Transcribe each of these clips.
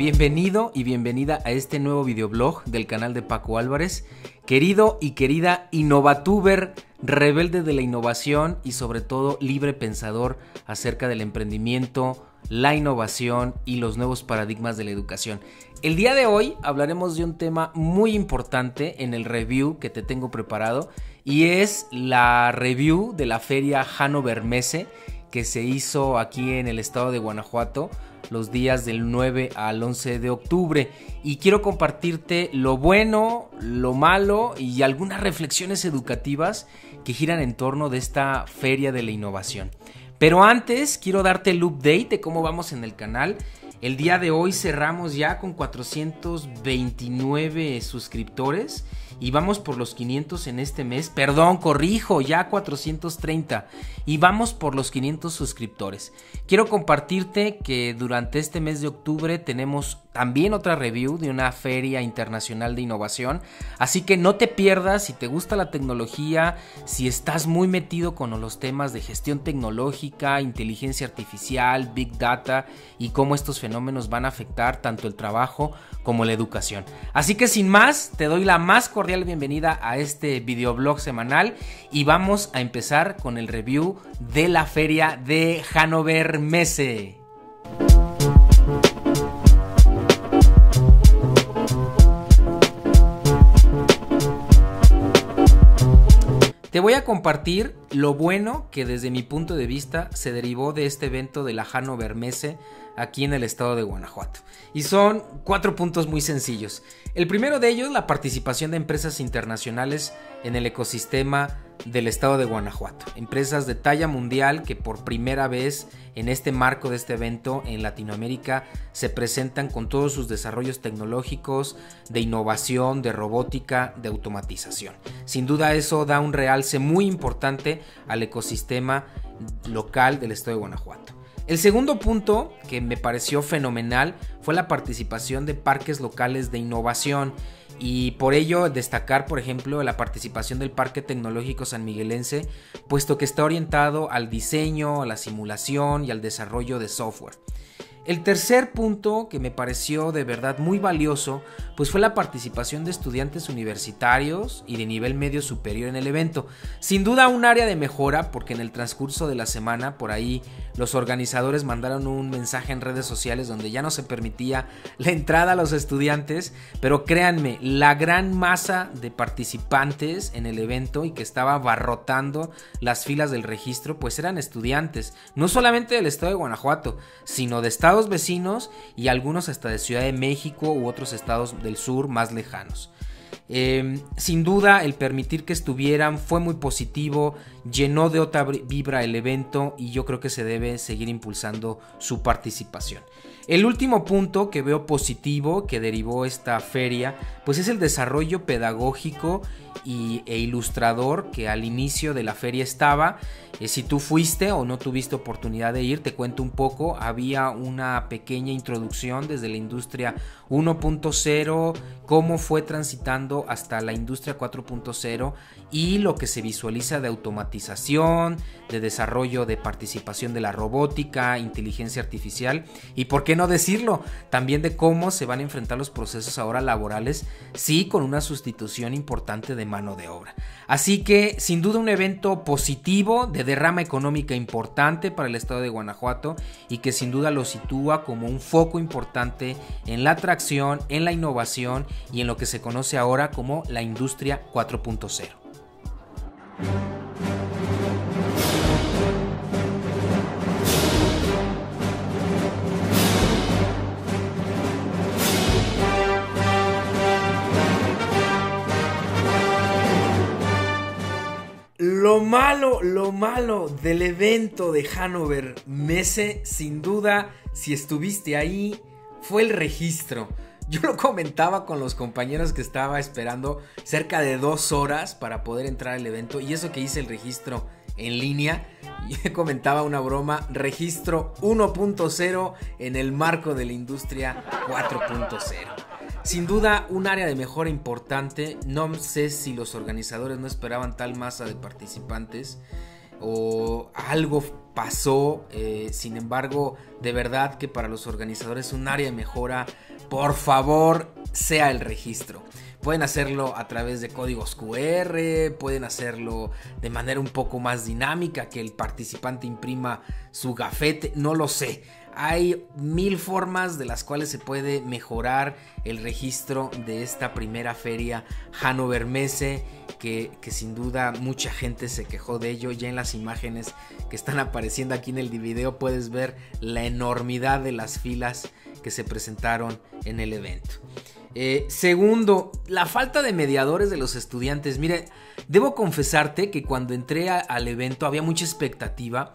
Bienvenido y bienvenida a este nuevo videoblog del canal de Paco Álvarez. Querido y querida Innovatuber, rebelde de la innovación y sobre todo libre pensador acerca del emprendimiento, la innovación y los nuevos paradigmas de la educación. El día de hoy hablaremos de un tema muy importante en el review que te tengo preparado y es la review de la feria Hannover Messe que se hizo aquí en el estado de Guanajuato los días del 9 al 11 de octubre y quiero compartirte lo bueno, lo malo y algunas reflexiones educativas que giran en torno de esta feria de la innovación. Pero antes quiero darte el update de cómo vamos en el canal. El día de hoy cerramos ya con 429 suscriptores y vamos por los 500 en este mes. Perdón, corrijo, ya 430 y vamos por los 500 suscriptores. Quiero compartirte que durante este mes de octubre tenemos también otra review de una feria internacional de innovación. Así que no te pierdas si te gusta la tecnología, si estás muy metido con los temas de gestión tecnológica, inteligencia artificial, Big Data y cómo estos fenómenos van a afectar tanto el trabajo como la educación. Así que sin más, te doy la más cordial bienvenida a este videoblog semanal y vamos a empezar con el review de la feria de Hannover Messe. Te voy a compartir lo bueno que desde mi punto de vista se derivó de este evento de la Hannover Messe aquí en el estado de Guanajuato. Y son 4 puntos muy sencillos. El primero de ellos, la participación de empresas internacionales en el ecosistema del estado de Guanajuato. Empresas de talla mundial que por primera vez en este marco de este evento en Latinoamérica se presentan con todos sus desarrollos tecnológicos, de innovación, de robótica, de automatización. Sin duda eso da un realce muy importante al ecosistema local del estado de Guanajuato. El segundo punto que me pareció fenomenal fue la participación de parques locales de innovación y por ello destacar por ejemplo la participación del Parque Tecnológico Sanmiguelense, puesto que está orientado al diseño, a la simulación y al desarrollo de software. El tercer punto que me pareció de verdad muy valioso pues fue la participación de estudiantes universitarios y de nivel medio superior en el evento. Sin duda un área de mejora porque en el transcurso de la semana por ahí los organizadores mandaron un mensaje en redes sociales donde ya no se permitía la entrada a los estudiantes, pero créanme, la gran masa de participantes en el evento y que estaba abarrotando las filas del registro pues eran estudiantes, no solamente del estado de Guanajuato, sino de estados vecinos y algunos hasta de Ciudad de México u otros estados del sur más lejanos. Sin duda el permitir que estuvieran fue muy positivo, llenó de otra vibra el evento y yo creo que se debe seguir impulsando su participación. El último punto que veo positivo que derivó esta feria pues es el desarrollo pedagógico e ilustrador que al inicio de la feria estaba. Si tú fuiste o no tuviste oportunidad de ir, te cuento un poco. Había una pequeña introducción desde la industria 1.0, cómo fue transitando hasta la industria 4.0 y lo que se visualiza de automatización, de desarrollo, de participación de la robótica, inteligencia artificial y por qué no decirlo, también de cómo se van a enfrentar los procesos ahora laborales, sí, con una sustitución importante de mano de obra. Así que sin duda un evento positivo, de derrama económica importante para el estado de Guanajuato y que sin duda lo sitúa como un foco importante en la atracción, en la innovación y en lo que se conoce ahora como la industria 4.0. Lo malo del evento de Hannover Messe, sin duda, si estuviste ahí, fue el registro. Yo lo comentaba con los compañeros que estaba esperando cerca de 2 horas para poder entrar al evento y eso que hice el registro en línea. Yo comentaba una broma, registro 1.0 en el marco de la industria 4.0. Sin duda un área de mejora importante. No sé si los organizadores no esperaban tal masa de participantes o algo pasó, sin embargo de verdad que para los organizadores un área de mejora por favor, sea el registro. Pueden hacerlo a través de códigos QR, pueden hacerlo de manera un poco más dinámica, que el participante imprima su gafete, no lo sé. Hay 1000 formas de las cuales se puede mejorar el registro de esta primera feria Hannover Messe, que sin duda mucha gente se quejó de ello. Ya en las imágenes que están apareciendo aquí en el video puedes ver la enormidad de las filas que se presentaron en el evento. Segundo, la falta de mediadores de los estudiantes. Mire, debo confesarte que cuando entré al evento había mucha expectativa.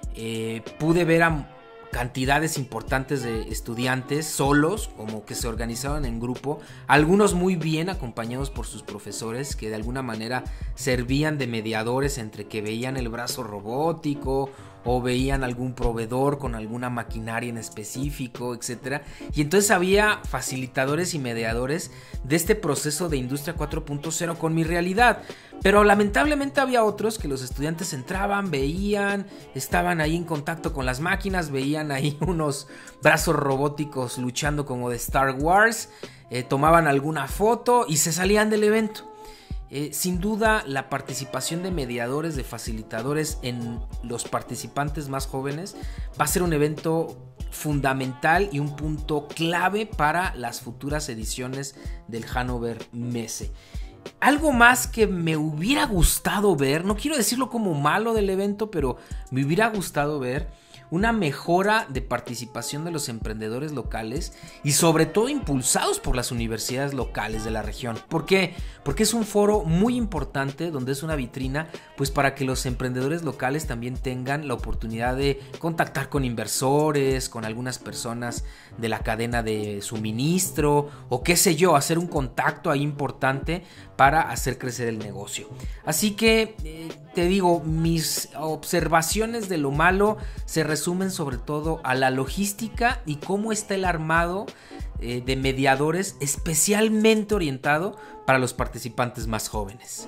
Pude ver a cantidades importantes de estudiantes solos, como que se organizaban en grupo, algunos muy bien acompañados por sus profesores, que de alguna manera servían de mediadores entre que veían el brazo robótico o veían algún proveedor con alguna maquinaria en específico, etcétera. Y entonces había facilitadores y mediadores de este proceso de Industria 4.0 con mi realidad. Pero lamentablemente había otros que los estudiantes entraban, veían, estaban ahí en contacto con las máquinas, veían ahí unos brazos robóticos luchando como de Star Wars, tomaban alguna foto y se salían del evento. Sin duda, la participación de mediadores, de facilitadores en los participantes más jóvenes va a ser un evento fundamental y un punto clave para las futuras ediciones del Hannover Messe. Algo más que me hubiera gustado ver, no quiero decirlo como malo del evento, pero me hubiera gustado ver una mejora de participación de los emprendedores locales y sobre todo impulsados por las universidades locales de la región. ¿Por qué? Porque es un foro muy importante donde es una vitrina pues para que los emprendedores locales también tengan la oportunidad de contactar con inversores, con algunas personas de la cadena de suministro o qué sé yo, hacer un contacto ahí importante para hacer crecer el negocio. Así que te digo, mis observaciones de lo malo se resumen sobre todo a la logística y cómo está el armado de mediadores especialmente orientado para los participantes más jóvenes.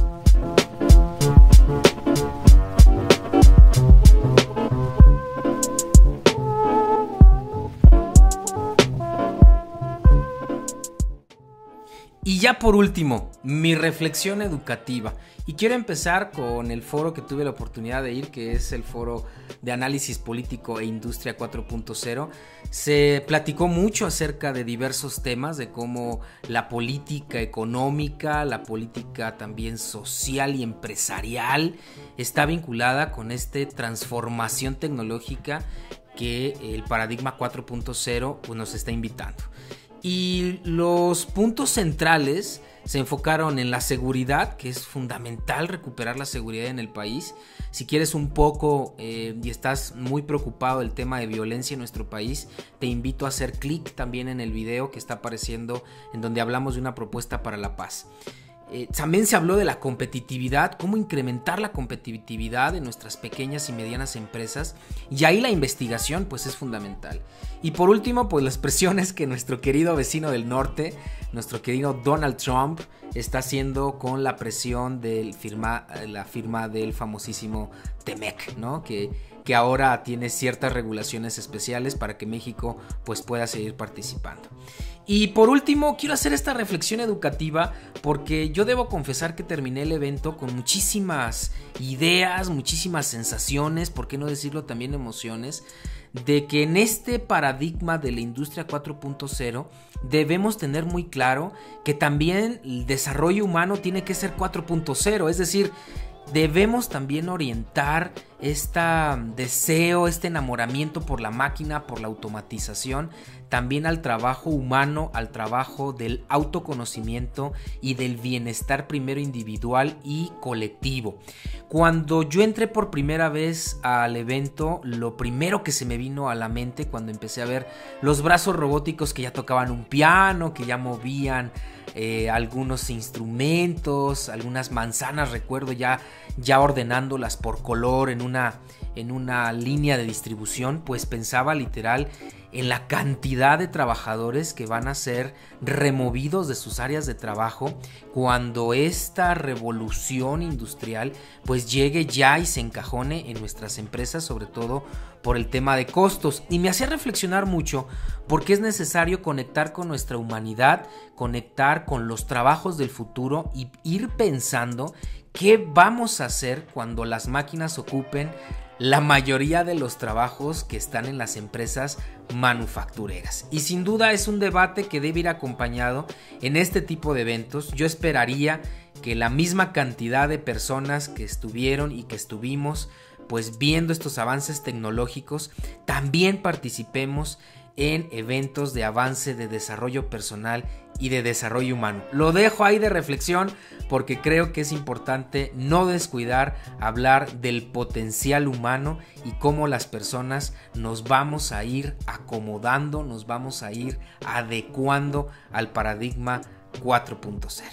Y ya por último, mi reflexión educativa. Y quiero empezar con el foro que tuve la oportunidad de ir, que es el foro de análisis político e industria 4.0. Se platicó mucho acerca de diversos temas, de cómo la política económica, la política también social y empresarial está vinculada con esta transformación tecnológica que el paradigma 4.0 pues, nos está invitando. Y los puntos centrales se enfocaron en la seguridad, que es fundamental recuperar la seguridad en el país. Si quieres un poco y estás muy preocupado del tema de violencia en nuestro país, te invito a hacer clic también en el video que está apareciendo, en donde hablamos de una propuesta para la paz. También se habló de la competitividad, cómo incrementar la competitividad de nuestras pequeñas y medianas empresas, y ahí la investigación pues es fundamental. Y por último, pues las presiones que nuestro querido vecino del norte, nuestro querido Donald Trump, está haciendo con la presión de la firma del famosísimo TEMEC, ¿no? Que ahora tiene ciertas regulaciones especiales para que México pues pueda seguir participando. Y por último, quiero hacer esta reflexión educativa porque yo debo confesar que terminé el evento con muchísimas ideas, muchísimas sensaciones, por qué no decirlo también emociones, de que en este paradigma de la industria 4.0 debemos tener muy claro que también el desarrollo humano tiene que ser 4.0, es decir, debemos también orientar este deseo, este enamoramiento por la máquina, por la automatización, también al trabajo humano, al trabajo del autoconocimiento y del bienestar primero individual y colectivo. Cuando yo entré por primera vez al evento, lo primero que se me vino a la mente cuando empecé a ver los brazos robóticos que ya tocaban un piano, que ya movían algunos instrumentos, algunas manzanas, recuerdo ya ordenándolas por color en en una línea de distribución, pues pensaba literal en la cantidad de trabajadores que van a ser removidos de sus áreas de trabajo cuando esta revolución industrial pues llegue ya y se encajone en nuestras empresas, sobre todo por el tema de costos. Y me hacía reflexionar mucho porque es necesario conectar con nuestra humanidad, conectar con los trabajos del futuro y ir pensando qué vamos a hacer cuando las máquinas ocupen la mayoría de los trabajos que están en las empresas manufactureras. Y sin duda es un debate que debe ir acompañado en este tipo de eventos. Yo esperaría que la misma cantidad de personas que estuvieron y que estuvimos pues viendo estos avances tecnológicos, también participemos en eventos de avance, de desarrollo personal y de desarrollo humano. Lo dejo ahí de reflexión porque creo que es importante no descuidar hablar del potencial humano y cómo las personas nos vamos a ir acomodando, nos vamos a ir adecuando al paradigma 4.0.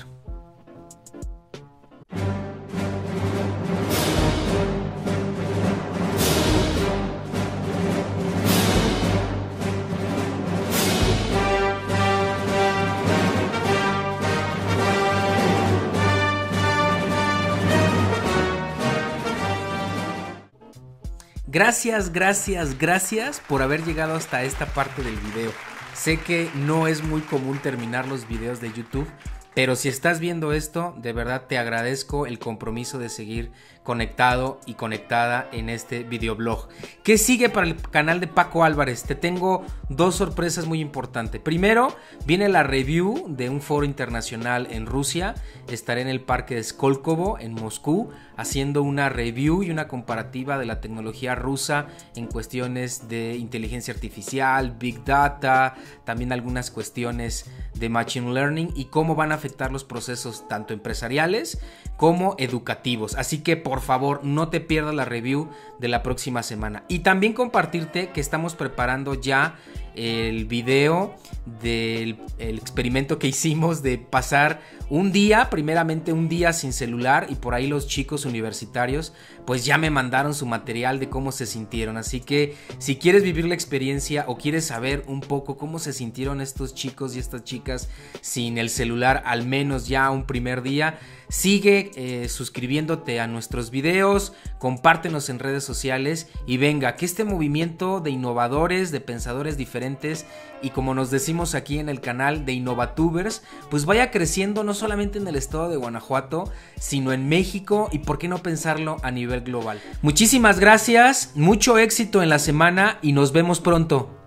Gracias por haber llegado hasta esta parte del video. Sé que no es muy común terminar los videos de YouTube, pero si estás viendo esto, de verdad te agradezco el compromiso de seguir conectado y conectada en este videoblog. ¿Qué sigue para el canal de Paco Álvarez? Te tengo dos sorpresas muy importantes. Primero, viene la review de un foro internacional en Rusia. Estaré en el parque de Skolkovo en Moscú haciendo una review y una comparativa de la tecnología rusa en cuestiones de inteligencia artificial, Big Data, también algunas cuestiones de Machine Learning y cómo van a afectar los procesos tanto empresariales como educativos. Así que por favor no te pierdas la review de la próxima semana. Y también compartirte que estamos preparando ya el video del experimento que hicimos de pasar primeramente un día sin celular, y por ahí los chicos universitarios pues ya me mandaron su material de cómo se sintieron. Así que si quieres vivir la experiencia o quieres saber un poco cómo se sintieron estos chicos y estas chicas sin el celular al menos ya un primer día, sigue suscribiéndote a nuestros videos, compártenos en redes sociales y venga, que este movimiento de innovadores, de pensadores diferentes y como nos decimos aquí en el canal de Innovatubers, pues vaya creciendo no solamente en el estado de Guanajuato, sino en México y por qué no pensarlo a nivel global. Muchísimas gracias, mucho éxito en la semana y nos vemos pronto.